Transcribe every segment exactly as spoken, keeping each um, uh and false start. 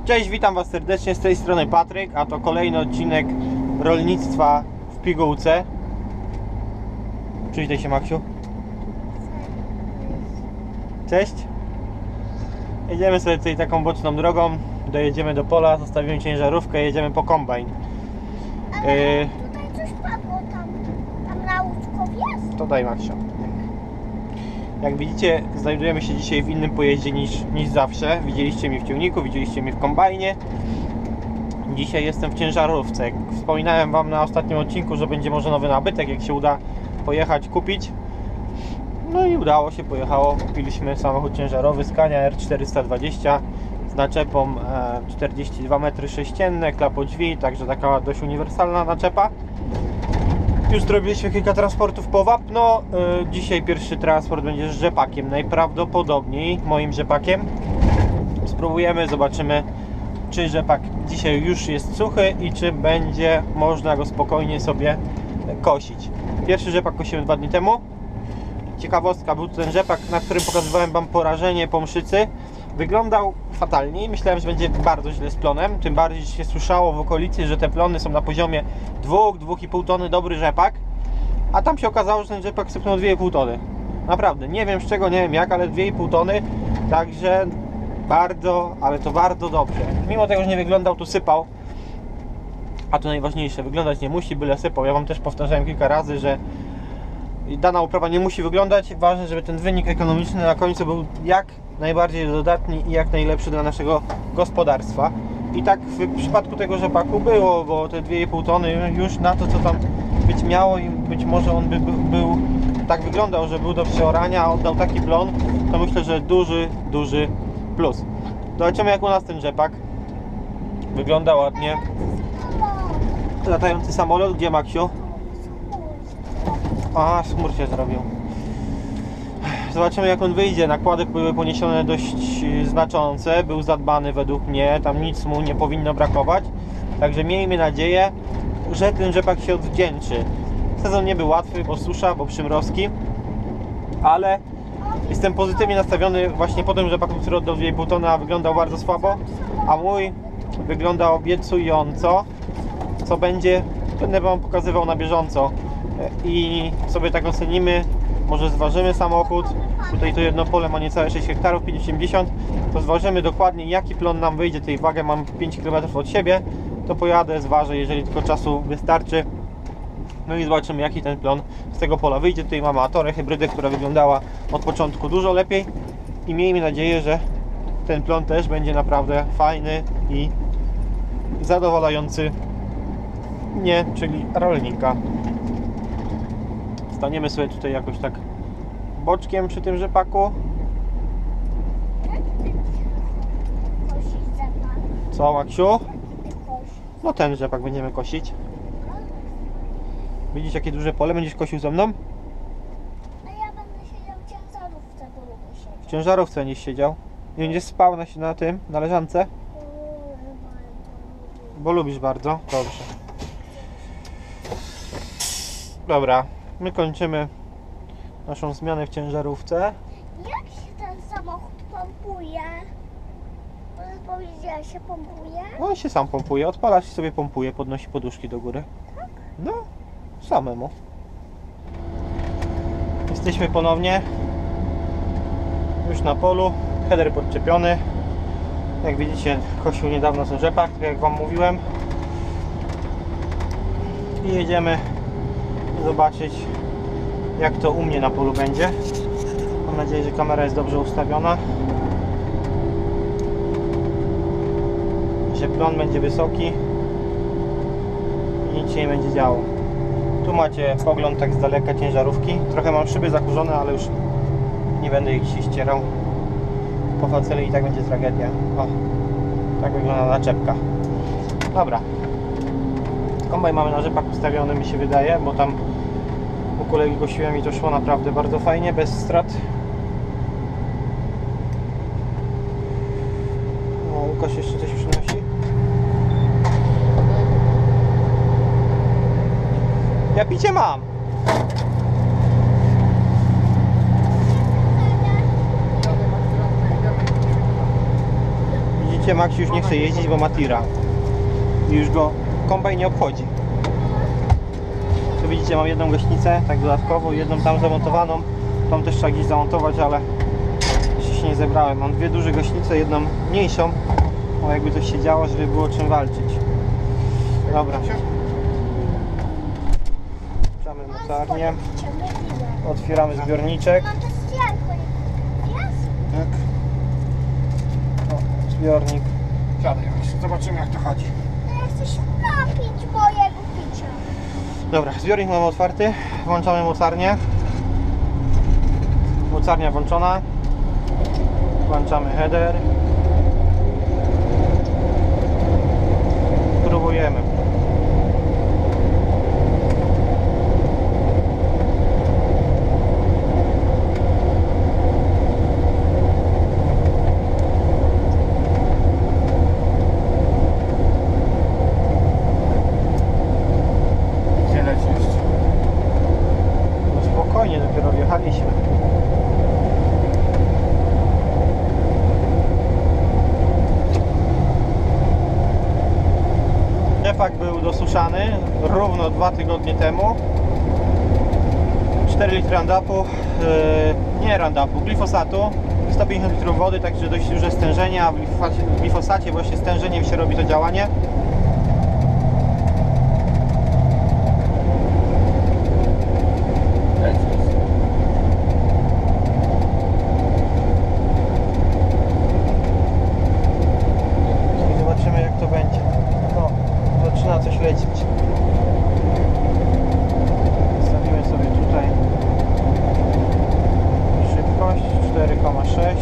Cześć, witam Was serdecznie, z tej strony Patryk, a to kolejny odcinek rolnictwa w pigułce. Przywitaj się, Maksiu. Cześć. Jedziemy sobie tutaj taką boczną drogą, dojedziemy do pola, zostawimy ciężarówkę, jedziemy po kombajn. Ale yy... tutaj coś padło, tam, tam na łóżko jest? To daj, Maksiu. Jak widzicie, znajdujemy się dzisiaj w innym pojeździe niż, niż zawsze. Widzieliście mnie w ciągniku, widzieliście mnie w kombajnie. Dzisiaj jestem w ciężarówce. Jak wspominałem Wam na ostatnim odcinku, że będzie może nowy nabytek, jak się uda pojechać, kupić. No i udało się, pojechało. Kupiliśmy samochód ciężarowy Scania R czterysta dwadzieścia z naczepą czterdzieści dwa metry sześcienne, klapodrzwi, także taka dość uniwersalna naczepa. Już zrobiliśmy kilka transportów po wapno. Yy, dzisiaj pierwszy transport będzie z rzepakiem, najprawdopodobniej moim rzepakiem. Spróbujemy, zobaczymy, czy rzepak dzisiaj już jest suchy i czy będzie można go spokojnie sobie kosić. Pierwszy rzepak kosiłem dwa dni temu. Ciekawostka, był ten rzepak, na którym pokazywałem Wam porażenie po mszycy. Wyglądał fatalnie. Myślałem, że będzie bardzo źle z plonem. Tym bardziej, że się słyszało w okolicy, że te plony są na poziomie dwa do dwóch i pół tony, dobry rzepak. A tam się okazało, że ten rzepak sypnął dwie i pół tony. Naprawdę, nie wiem z czego, nie wiem jak, ale dwie i pół tony. Także bardzo, ale to bardzo dobrze. Mimo tego, że nie wyglądał, to sypał. A to najważniejsze, wyglądać nie musi, byle sypał. Ja Wam też powtarzałem kilka razy, że dana uprawa nie musi wyglądać. Ważne, żeby ten wynik ekonomiczny na końcu był jak najbardziej dodatni i jak najlepszy dla naszego gospodarstwa. I tak w przypadku tego rzepaku było, bo te dwie i pół tony już na to, co tam być miało, i być może on by był, tak wyglądał, że był do przeorania, a oddał taki plon, to myślę, że duży, duży plus. Zobaczymy, jak u nas ten rzepak wygląda ładnie. Latający samolot, gdzie, Maksiu? A, smur się zrobił. Zobaczymy, jak on wyjdzie. Nakłady były poniesione dość znaczące. Był zadbany według mnie. Tam nic mu nie powinno brakować. Także miejmy nadzieję, że ten rzepak się odwdzięczy. Sezon nie był łatwy, bo susza, bo przymrozki. Ale jestem pozytywnie nastawiony właśnie po tym rzepaku, który oddał dwie i pół tony, a wyglądał bardzo słabo. A mój wygląda obiecująco. Co będzie, będę Wam pokazywał na bieżąco. I sobie tak ocenimy. Może zważymy samochód. Tutaj to jedno pole ma niecałe sześć hektarów, pięć osiemdziesiąt. To zważymy dokładnie, jaki plon nam wyjdzie. Tej wagę mam pięć kilometrów od siebie. To pojadę, zważę, jeżeli tylko czasu wystarczy. No i zobaczymy, jaki ten plon z tego pola wyjdzie. Tutaj mamy Atorę, hybrydę, która wyglądała od początku dużo lepiej. I miejmy nadzieję, że ten plon też będzie naprawdę fajny i zadowalający mnie, czyli rolnika. Staniemy sobie tutaj jakoś tak boczkiem przy tym rzepaku. Co, Maksiu? No ten rzepak będziemy kosić. Widzisz, jakie duże pole? Będziesz kosił ze mną? A ja będę siedział w ciężarówce, bo lubię siedzieć. W ciężarówce będziesz siedział. I będziesz spał na, na tym, na leżance? Bo lubisz bardzo. Dobrze. Dobra. My kończymy naszą zmianę w ciężarówce. Jak się ten samochód pompuje? Możesz powiedzieć, jak się pompuje? On się sam pompuje, odpalasz i sobie pompuje, podnosi poduszki do góry. Tak? No, samemu. Jesteśmy ponownie już na polu, header podczepiony. Jak widzicie, kosił niedawno ten rzepak, tak jak Wam mówiłem. I jedziemy zobaczyć, jak to u mnie na polu będzie. Mam nadzieję, że kamera jest dobrze ustawiona, że plon będzie wysoki i nic się nie będzie działo. Tu macie pogląd tak z daleka ciężarówki. Trochę mam szyby zakurzone, ale już nie będę ich się ścierał. Po faceli i tak będzie tragedia. O, tak wygląda naczepka. Dobra. Kombajn mamy na rzepak ustawiony, mi się wydaje, bo tam u kolegi kosiłem i to szło naprawdę bardzo fajnie, bez strat. O, Łukasz jeszcze coś przynosi. Ja picie mam! widzicie, Max już nie chce jeździć, bo ma tira. I już go kombajn nie obchodzi. Tu widzicie, mam jedną gaśnicę, tak dodatkowo, jedną tam zamontowaną. Tą też trzeba gdzieś zamontować, ale jeszcze się nie zebrałem. Mam dwie duże gaśnice, jedną mniejszą, bo jakby coś się działo, żeby było czym walczyć. Dobra. Włączamy mocarnię. Otwieramy zbiorniczek. Mam to zjarko. Jest? Tak. O, zbiornik. Siadaj, zobaczymy jak to chodzi. No ja chcę się napić mojego picia. Dobra, zbiornik mamy otwarty. Włączamy mocarnię. Mocarnia włączona. Włączamy header. Próbujemy. Gdzie leci jeszcze? No spokojnie, dopiero wjechaliśmy. Rzepak był dosuszany równo dwa tygodnie temu. cztery litry Roundupu, yy, nie Roundupu, glifosatu, sto pięćdziesiąt litrów wody, także dość duże stężenie, a w glifosacie, w glifosacie właśnie stężeniem się robi to działanie. Leci. I zobaczymy jak to będzie. No, zaczyna coś lecieć. Stawimy sobie tutaj szybkość cztery przecinek sześć.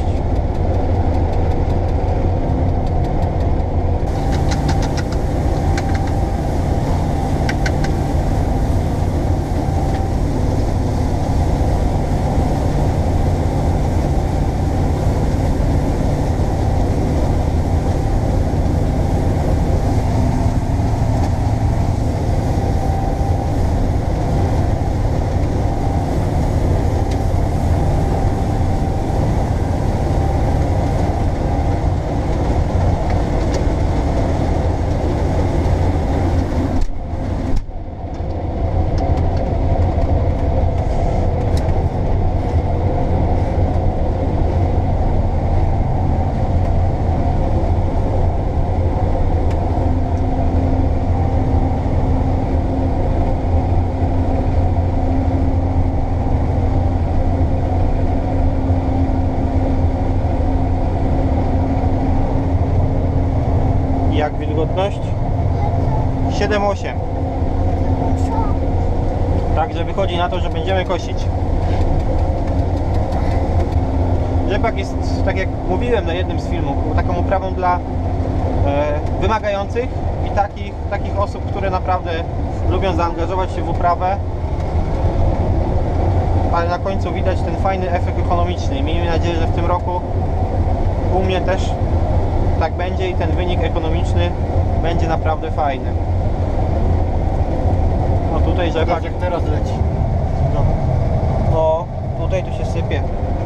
Jak wilgotność? siedem osiem. Także wychodzi na to, że będziemy kosić. Rzepak jest, tak jak mówiłem na jednym z filmów, taką uprawą dla e, wymagających i takich, takich osób, które naprawdę lubią zaangażować się w uprawę, ale na końcu widać ten fajny efekt ekonomiczny i miejmy nadzieję, że w tym roku u mnie też tak będzie i ten wynik ekonomiczny będzie naprawdę fajny. No tutaj rzepak, Tak jak teraz leci. no, no tutaj to się sypie.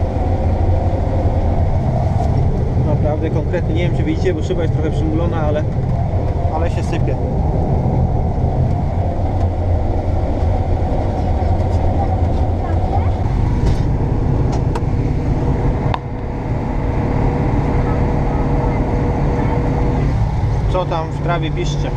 Naprawdę konkretnie, nie wiem czy widzicie, bo szyba jest trochę przymulona, ale, ale się sypie. Co tam w trawie piszcie?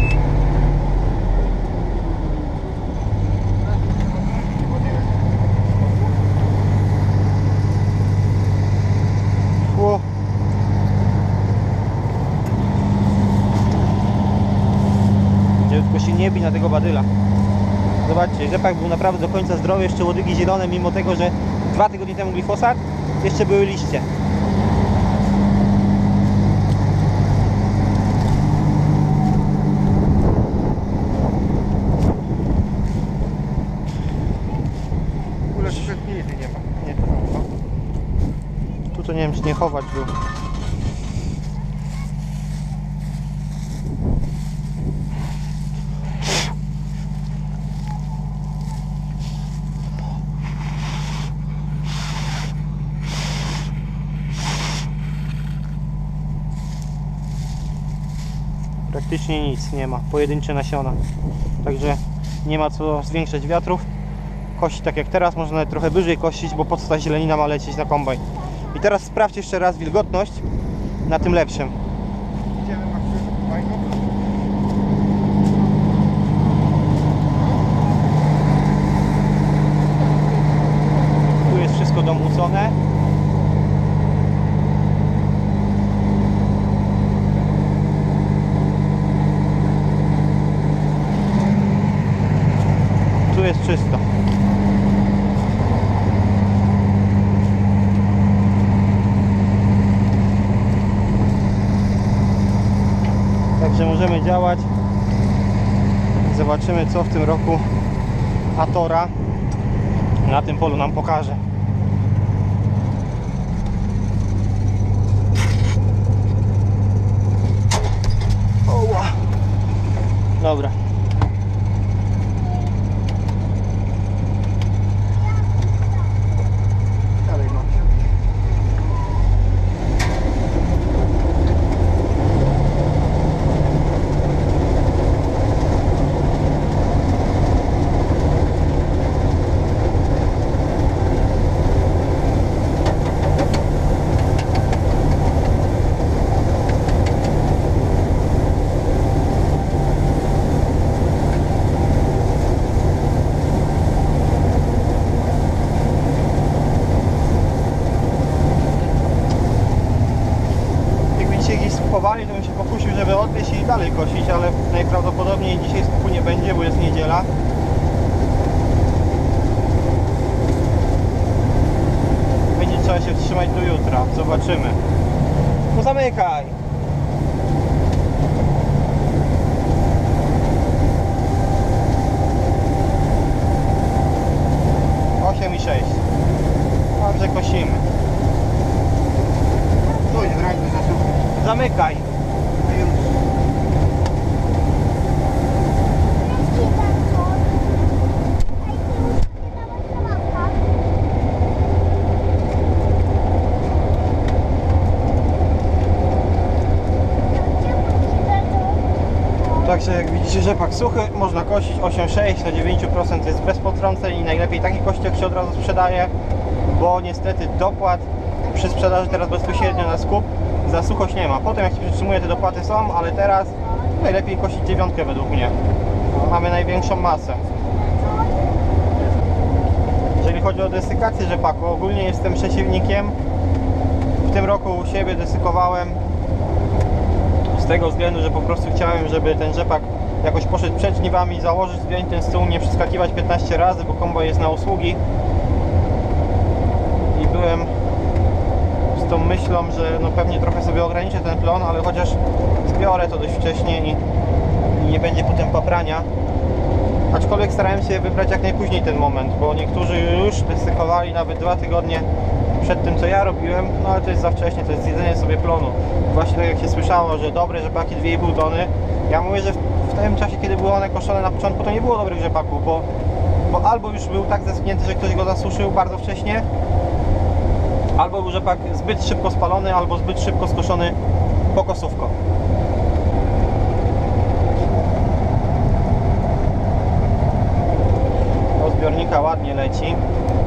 Ło. Gdzie tylko się nie bi na tego badyla. Zobaczcie, rzepak był naprawdę do końca zdrowy, jeszcze łodygi zielone, mimo tego, że dwa tygodnie temu glifosat, jeszcze były liście. Nie ma, nie, no. Tu to nie wiem czy nie chować był. praktycznie nic nie ma, pojedyncze nasiona. Także nie ma co zwiększać wiatrów. Kościć tak jak teraz, można nawet trochę wyżej kościć, bo po co ta zielenina ma lecieć na kombajn. I teraz sprawdź jeszcze raz wilgotność na tym lepszym. Idziemy na fajną. Tu jest wszystko domucone. Tu jest czysto. Także możemy działać. Zobaczymy, co w tym roku Atora na tym polu nam pokaże. Oła. Dobra. Dalej mam się. To bym się pokusił, żeby odwieźć i dalej kosić, ale najprawdopodobniej dzisiaj skupu nie będzie, bo jest niedziela. Będzie trzeba się wstrzymać do jutra, zobaczymy. No zamykaj! osiem i sześć. Dobrze kosimy. Tu jest rękę zasuwam. Zamykaj! Także jak widzicie, rzepak suchy, można kosić osiem sześć, do dziewięć procent jest bez potrąceń i najlepiej taki kościek się od razu sprzedaje, bo niestety dopłat przy sprzedaży teraz bezpośrednio na skup za suchość nie ma. Potem jak się przytrzymuje, te dopłaty są, ale teraz najlepiej kosić dziewiątkę według mnie. Mamy największą masę. Jeżeli chodzi o desykację rzepaku, ogólnie jestem przeciwnikiem. W tym roku u siebie desykowałem z tego względu, że po prostu chciałem, żeby ten rzepak jakoś poszedł przed żniwami, założyć, zdjąć ten stół, nie przeskakiwać piętnaście razy, bo kombajn jest na usługi. I byłem z tą myślą, że no pewnie trochę sobie ograniczę ten plon, ale chociaż zbiorę to dość wcześnie i, i nie będzie potem paprania. Aczkolwiek starałem się wybrać jak najpóźniej ten moment, bo niektórzy już desykowali nawet dwa tygodnie przed tym, co ja robiłem, no ale to jest za wcześnie, to jest zjedzenie sobie plonu. Właśnie tak jak się słyszało, że dobre rzepaki dwie i pół tony, ja mówię, że w, w tym czasie, kiedy były one koszone na początku, to nie było dobrych rzepaków, bo, bo albo już był tak zeschnięty, że ktoś go zasuszył bardzo wcześnie, albo był rzepak zbyt szybko spalony, albo zbyt szybko skoszony pokosówką. Do zbiornika ładnie leci.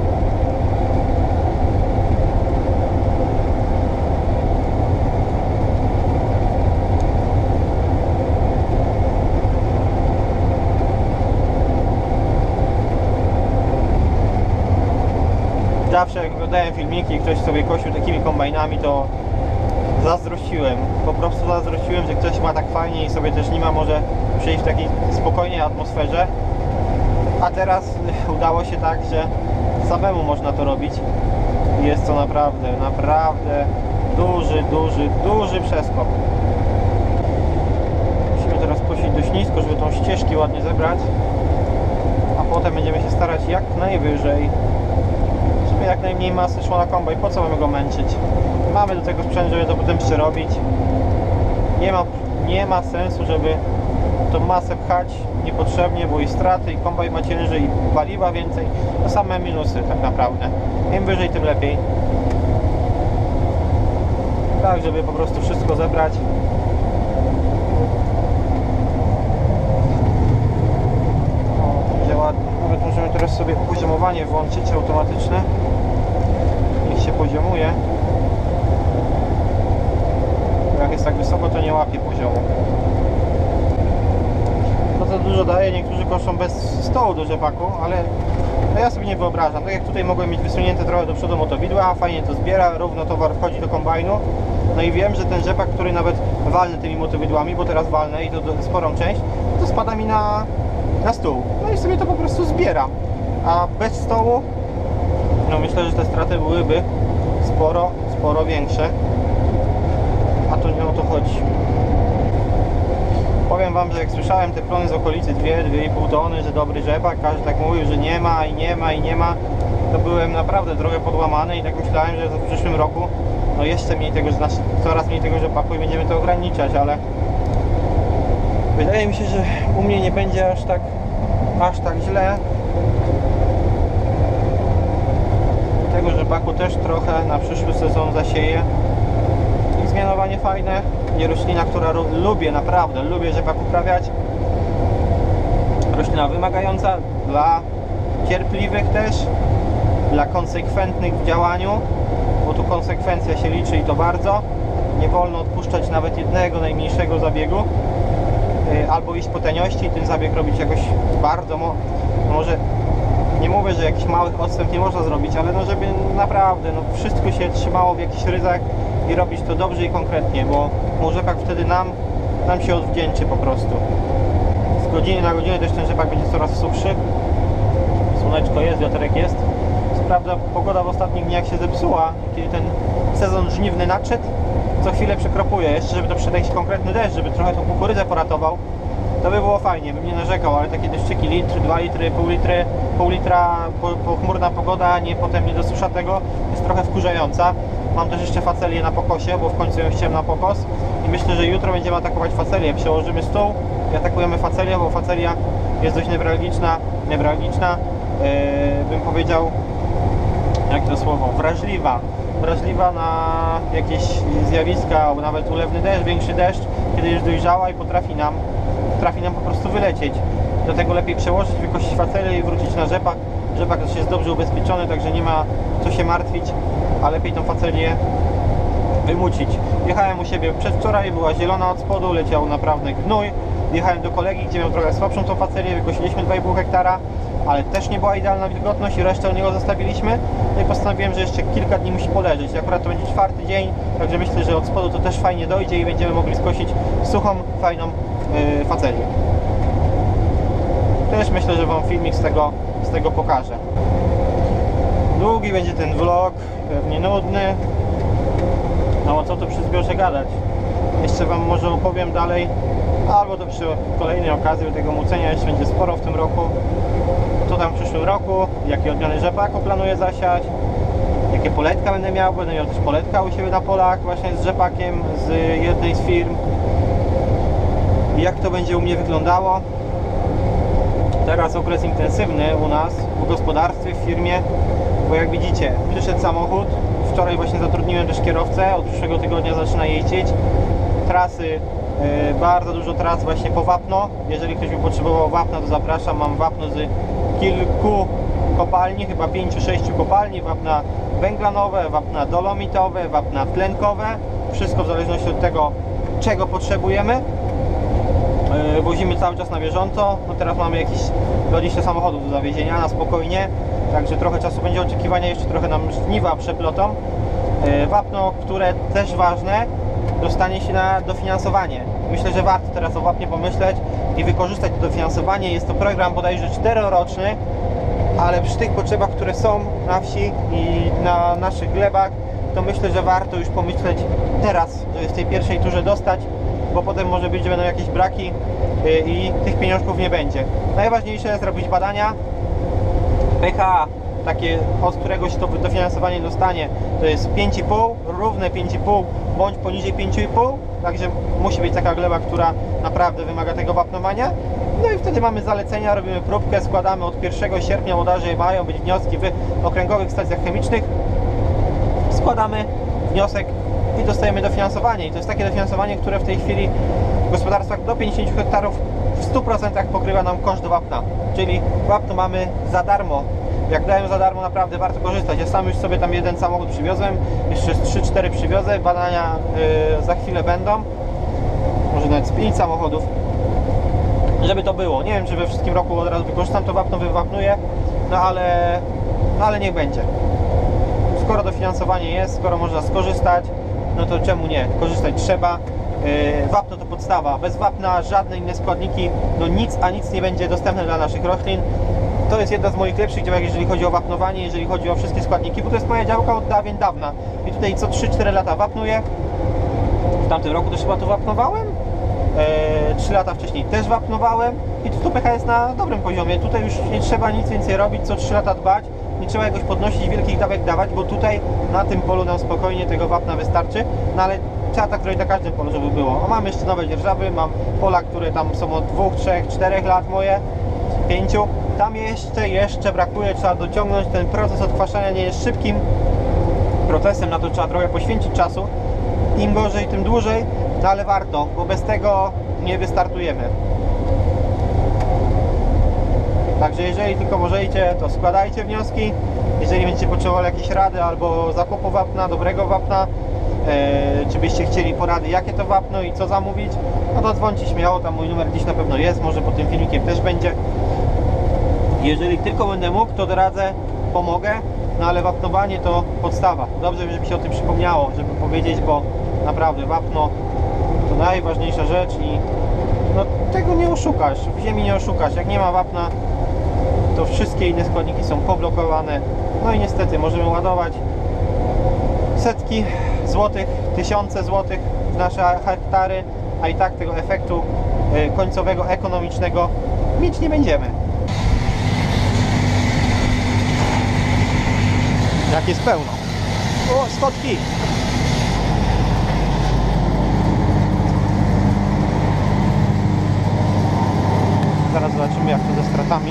Zawsze jak oglądałem filmiki i ktoś sobie kosił takimi kombajnami, to zazdrościłem. Po prostu zazdrościłem, że ktoś ma tak fajnie i sobie też nie ma może przejść w takiej spokojnej atmosferze. A teraz udało się tak, że samemu można to robić. Jest to naprawdę, naprawdę duży, duży, duży przeskok. Musimy teraz kosić dość nisko, żeby tą ścieżki ładnie zebrać. A potem będziemy się starać jak najwyżej, żeby jak najmniej masy szło na kombajn. Po co mamy go męczyć? Mamy do tego sprzęt, żeby to potem przerobić. Nie ma, nie ma sensu, żeby tą masę pchać niepotrzebnie, bo i straty, i kombajn ma ciężej, i paliwa więcej. To same minusy tak naprawdę. Im wyżej, tym lepiej. Tak, żeby po prostu wszystko zebrać. Teraz sobie poziomowanie włączyć automatyczne. Niech się poziomuje. Jak jest tak wysoko, to nie łapie poziomu. To za dużo daje, niektórzy koszą bez stołu do rzepaku, ale no ja sobie nie wyobrażam. Tak jak tutaj mogłem mieć wysunięte trochę do przodu motowidła, fajnie to zbiera, równo towar wchodzi do kombajnu. No i wiem, że ten rzepak, który nawet walnę tymi motowidłami, bo teraz walnę i to sporą część, to spada mi na, na stół. No i sobie to po prostu zbieram. A bez stołu, no myślę, że te straty byłyby sporo, sporo większe. A to nie o to chodzi. Powiem wam, że jak słyszałem te plony z okolicy dwie do dwóch i pół tony, że dobry rzepak, każdy tak mówił, że nie ma i nie ma i nie ma, to byłem naprawdę trochę podłamany i tak myślałem, że w przyszłym roku no jeszcze mniej tego, znaczy coraz mniej tego rzepaku i będziemy to ograniczać, ale wydaje mi się, że u mnie nie będzie aż tak aż tak źle. Tego rzepaku też trochę na przyszły sezon zasieję. I zmianowanie fajne. I roślina, która lubię, naprawdę lubię rzepak uprawiać. Roślina wymagająca dla cierpliwych też, dla konsekwentnych w działaniu, bo tu konsekwencja się liczy i to bardzo. Nie wolno odpuszczać nawet jednego najmniejszego zabiegu, albo iść po taniości i ten zabieg robić jakoś bardzo, mo może nie mówię, że jakiś małych odstęp nie można zrobić, ale no żeby naprawdę no wszystko się trzymało w jakichś ryzach i robić to dobrze i konkretnie, bo mu rzepak wtedy nam, nam się odwdzięczy po prostu. Z godziny na godzinę też ten rzepak będzie coraz suchszy. Słoneczko jest, wiaterek jest. Co prawda pogoda w ostatnich dniach się zepsuła, kiedy ten sezon żniwny nadszedł. Co chwilę przekropuje, jeszcze żeby to przyszedł jakiś konkretny deszcz, żeby trochę tą kukurydzę poratował. To by było fajnie, bym nie narzekał, ale takie deszczyki, litr, dwa litry, pół litry, pół litra, po, pochmurna pogoda, nie, potem nie dosusza tego, jest trochę wkurzająca. Mam też jeszcze facelię na pokosie, bo w końcu ją chciałem na pokos i myślę, że jutro będziemy atakować facelię. Przełożymy stół i atakujemy facelię, bo facelia jest dość newralgiczna, newralgiczna, yy, bym powiedział, jak to słowo, wrażliwa. Wrażliwa na jakieś zjawiska, nawet ulewny deszcz, większy deszcz, kiedy już dojrzała i potrafi nam, potrafi nam po prostu wylecieć. Dlatego lepiej przełożyć, wykosić facelię i wrócić na rzepak. Rzepak też jest dobrze ubezpieczony, także nie ma co się martwić, a lepiej tą facelię wymucić. Jechałem u siebie przedwczoraj, była zielona od spodu, leciał naprawdę gnój. Jechałem do kolegi, gdzie miał trochę słabszą tą facelię, wykosiliśmy dwa i pół hektara, ale też nie była idealna wilgotność i resztę u niego zostawiliśmy. No i postanowiłem, że jeszcze kilka dni musi poleżeć. Akurat to będzie czwarty dzień, także myślę, że od spodu to też fajnie dojdzie i będziemy mogli skosić suchą, fajną yy, facelię. Też myślę, że wam filmik z tego, z tego pokażę. Długi będzie ten vlog, pewnie nudny. No co tu przy zbiorze gadać? Jeszcze wam może opowiem dalej, albo to przy kolejnej okazji, bo tego mucenia jeszcze będzie sporo w tym roku. Co tam w przyszłym roku, jakie odmiany rzepaku planuję zasiać, jakie poletka będę miał, będę miał też poletka u siebie na polach właśnie z rzepakiem z jednej z firm. I jak to będzie u mnie wyglądało. Teraz okres intensywny u nas w gospodarstwie, w firmie, bo jak widzicie, przyszedł samochód. Wczoraj właśnie zatrudniłem też kierowcę, od przyszłego tygodnia zaczyna jeździć. Trasy, yy, bardzo dużo tras właśnie po wapno. Jeżeli ktoś by potrzebował wapna, to zapraszam. Mam wapno z kilku kopalni, chyba pięciu, sześciu kopalni. Wapna węglanowe, wapna dolomitowe, wapna tlenkowe. Wszystko w zależności od tego, czego potrzebujemy. Yy, wozimy cały czas na bieżąco. No teraz mamy jakieś dwadzieścia samochodów do zawiezienia na spokojnie. Także trochę czasu będzie oczekiwania, jeszcze trochę nam żniwa przeplotą. Yy, wapno, które też ważne, dostanie się na dofinansowanie. Myślę, że warto teraz o wapnie pomyśleć i wykorzystać to dofinansowanie. Jest to program bodajże czteroroczny, ale przy tych potrzebach, które są na wsi i na naszych glebach, to myślę, że warto już pomyśleć teraz, żeby w tej pierwszej turze dostać, bo potem może być, że będą jakieś braki yy, i tych pieniążków nie będzie. Najważniejsze jest robić badania. P H A, takie, od którego się to dofinansowanie dostanie, to jest pięć i pół, równe pięć i pół bądź poniżej pięć i pół, także musi być taka gleba, która naprawdę wymaga tego wapnowania. No i wtedy mamy zalecenia, robimy próbkę, składamy od pierwszego sierpnia, łodarze mają być wnioski w okręgowych stacjach chemicznych, składamy wniosek i dostajemy dofinansowanie. I to jest takie dofinansowanie, które w tej chwili w gospodarstwach do pięćdziesięciu hektarów w stu procentach pokrywa nam koszt wapna, czyli wapno mamy za darmo. Jak dają za darmo, naprawdę warto korzystać. Ja sam już sobie tam jeden samochód przywiozłem, jeszcze trzy cztery przywiozę, badania yy, za chwilę będą, może nawet z pięć samochodów, żeby to było. Nie wiem, czy we wszystkim roku od razu wykorzystam to wapno, wywapnuję, no ale, no ale niech będzie. Skoro dofinansowanie jest, skoro można skorzystać, no to czemu nie? Korzystać trzeba. Yy, wapno to podstawa. Bez wapna żadne inne składniki, no nic, a nic nie będzie dostępne dla naszych roślin. To jest jedna z moich lepszych działek, jeżeli chodzi o wapnowanie, jeżeli chodzi o wszystkie składniki, bo to jest moja działka od dawien dawna. I tutaj co trzy cztery lata wapnuję. W tamtym roku też chyba tu wapnowałem. Yy, trzy lata wcześniej też wapnowałem. I tu pH jest na dobrym poziomie. Tutaj już nie trzeba nic więcej robić, co trzy lata dbać. Nie trzeba jakoś podnosić, wielkich dawek dawać, bo tutaj na tym polu nam spokojnie tego wapna wystarczy. No ale trzeba tak zrobić na każdym polu, żeby było. O, mam jeszcze nowe dzierżawy, mam pola, które tam są od dwóch, trzech, czterech lat moje, pięciu. Tam jeszcze, jeszcze brakuje, trzeba dociągnąć. Ten proces odkwaszania nie jest szybkim procesem, na to trzeba trochę poświęcić czasu. Im gorzej, tym dłużej, no ale warto, bo bez tego nie wystartujemy. Także jeżeli tylko możecie, to składajcie wnioski. Jeżeli będziecie potrzebowali jakieś rady albo zakupu wapna, dobrego wapna, e, czy byście chcieli porady, jakie to wapno i co zamówić, no to dzwońcie śmiało, tam mój numer gdzieś na pewno jest, może pod tym filmikiem też będzie. Jeżeli tylko będę mógł, to doradzę, pomogę, no ale wapnowanie to podstawa. Dobrze, żeby się o tym przypomniało, żeby powiedzieć, bo naprawdę wapno to najważniejsza rzecz i no, tego nie oszukasz, w ziemi nie oszukasz. Jak nie ma wapna, to wszystkie inne składniki są poblokowane. No i niestety możemy ładować setki złotych, tysiące złotych w nasze hektary, a i tak tego efektu końcowego, ekonomicznego mieć nie będziemy. Jak jest pełno. O, schodki! Zaraz zobaczymy, jak to ze stratami.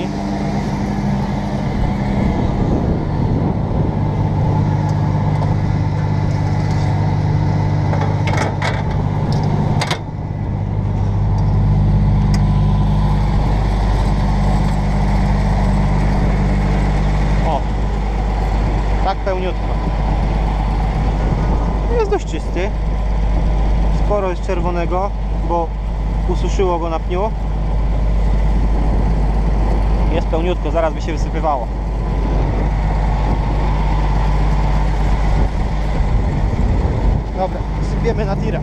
O, tak pełniutko. Jest dość czysty. Sporo jest czerwonego, bo ususzyło go na pniu. Jest pełniutko, zaraz by się wysypywało. Dobra, sypiemy na tira.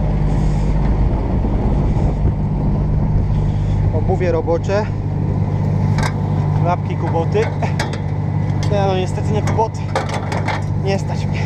Obuwie robocze. Klapki, kuboty. Nie, no niestety nie kuboty. Nie stać mnie.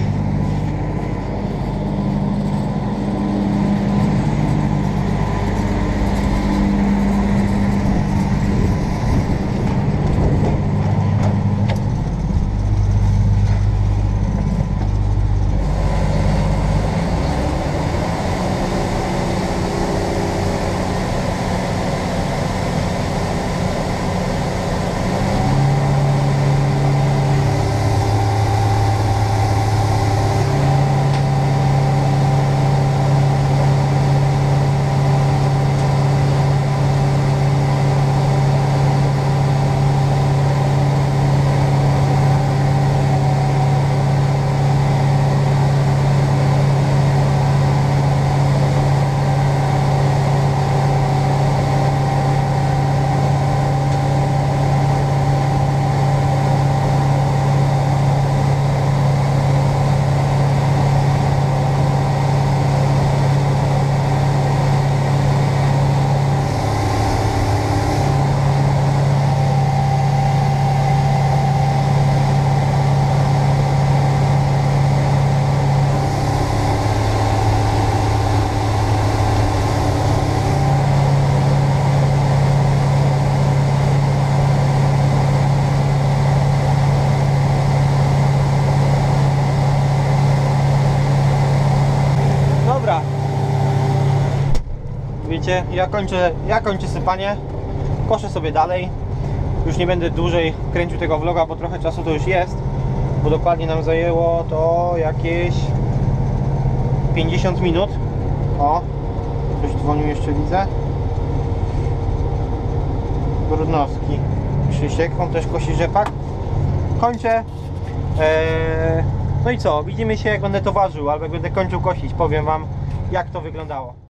Wiecie, ja kończę, ja kończę sypanie, koszę sobie dalej. Już nie będę dłużej kręcił tego vloga, bo trochę czasu to już jest, bo dokładnie nam zajęło to jakieś pięćdziesiąt minut. O, ktoś dzwonił jeszcze, widzę. Brudnowski Krzysiek, on też kosi rzepak. Kończę. Eee, no i co, widzimy się jak będę to ważył, albo jak będę kończył kosić, powiem wam jak to wyglądało.